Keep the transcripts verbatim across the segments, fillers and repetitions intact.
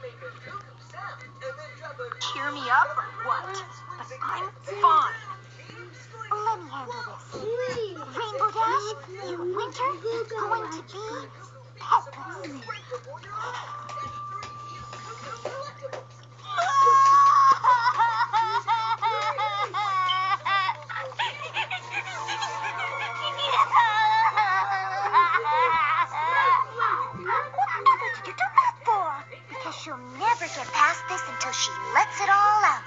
Cheer me up or what? But I'm fine. Let me handle this. Rainbow Dash, your winter is going to be peppers. Whatever did you do that for? Because she'll never get past this until she lets it all out.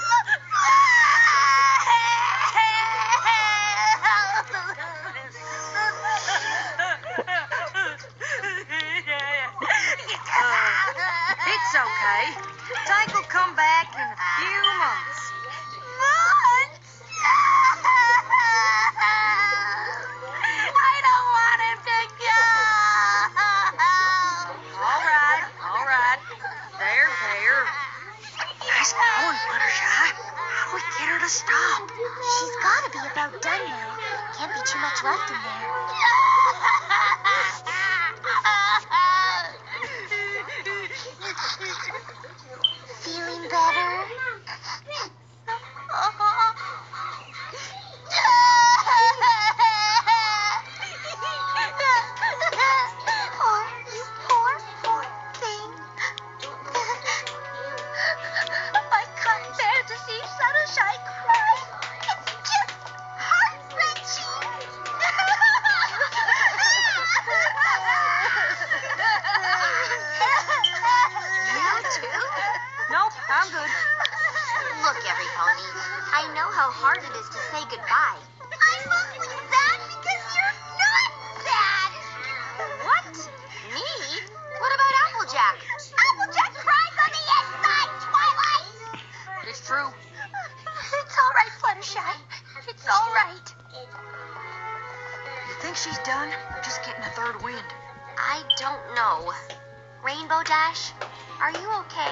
It's okay. Tank will come back in a few months. Months? I don't want him to go. All right, all right. There, there. Nice going, Fluttershy. How do we get her to stop? She's got to be about done now. Can't be too much left in there. Feeling better? Poor, poor, poor thing. I can't bear to see Fluttershy cry. It's just heart-wrenching. You too? Nope, I'm good. Look, every pony, I know how hard it is to say goodbye. I'm mostly sad because you're not sad. What? Me? What about Applejack? Applejack cries on the inside, Twilight. It's true. It's all right, Fluttershy. It's all right. You think she's done? Or just getting a third wind? I don't know. Rainbow Dash, are you okay?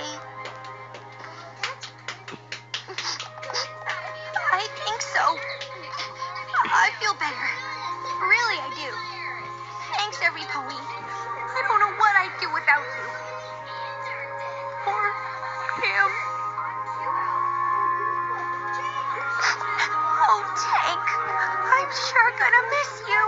I think so. I feel better. Really, I do. Thanks, every pony. I don't know what I'd do without you. Or him. Oh, Tank, I'm sure gonna miss you.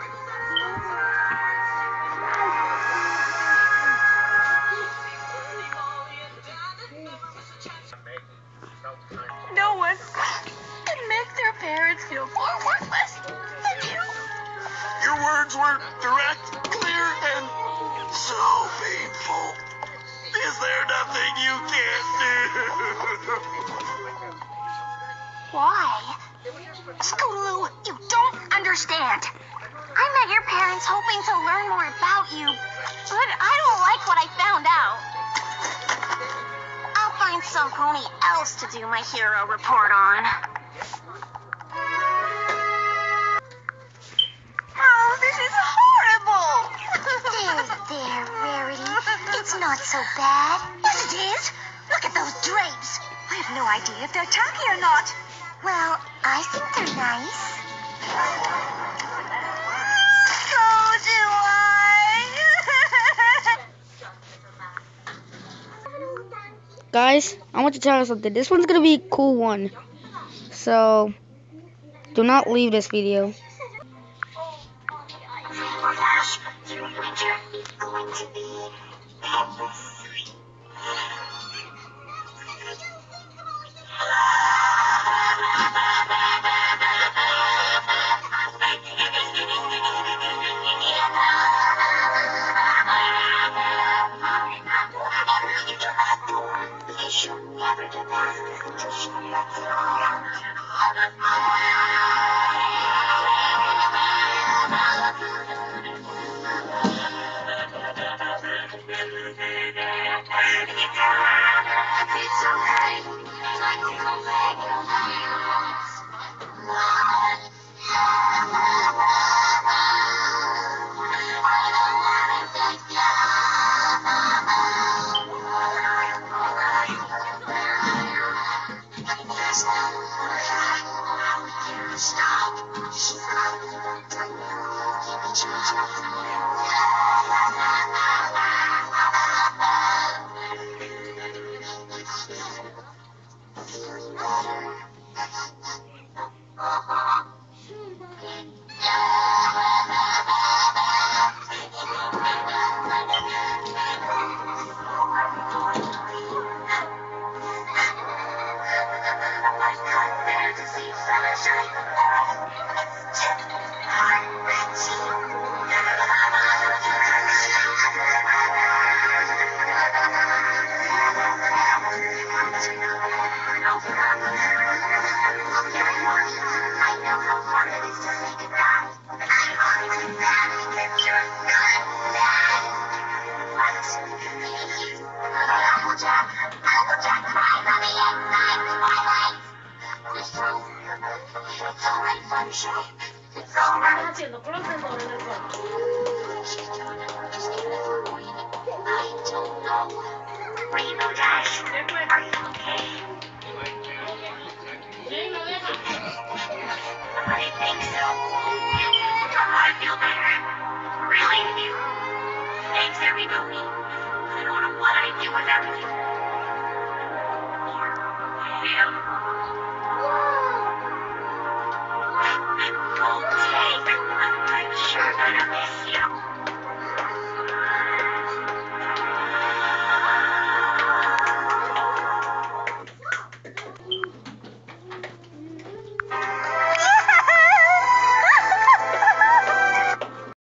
No one can make their parents feel more worthless than you. Your words were direct, clear, and so painful. Is there nothing you can't do? Why? Scootaloo, you don't understand. I met your parents hoping to learn more about you, but I don't like what I found out. I'll find some pony else to do my hero report on. Oh, this is horrible. There, there, Rarity. It's not so bad. Yes, it is. Look at those drapes. I have no idea if they're tacky or not. Well, I think they're nice. So do I. Guys, I want to tell you something. This one's gonna be a cool one. So, do not leave this video. It's okay. I will come back. Stop. alright, Fluttershy. It's alright. haciendo conociendo en el cuarto. She's doing it. She's getting it for you. I don't know. Rainbow Dash, are you okay? I think so. I feel better. Really do. Thanks, everybody. I don't know what I'd do without you. Or him.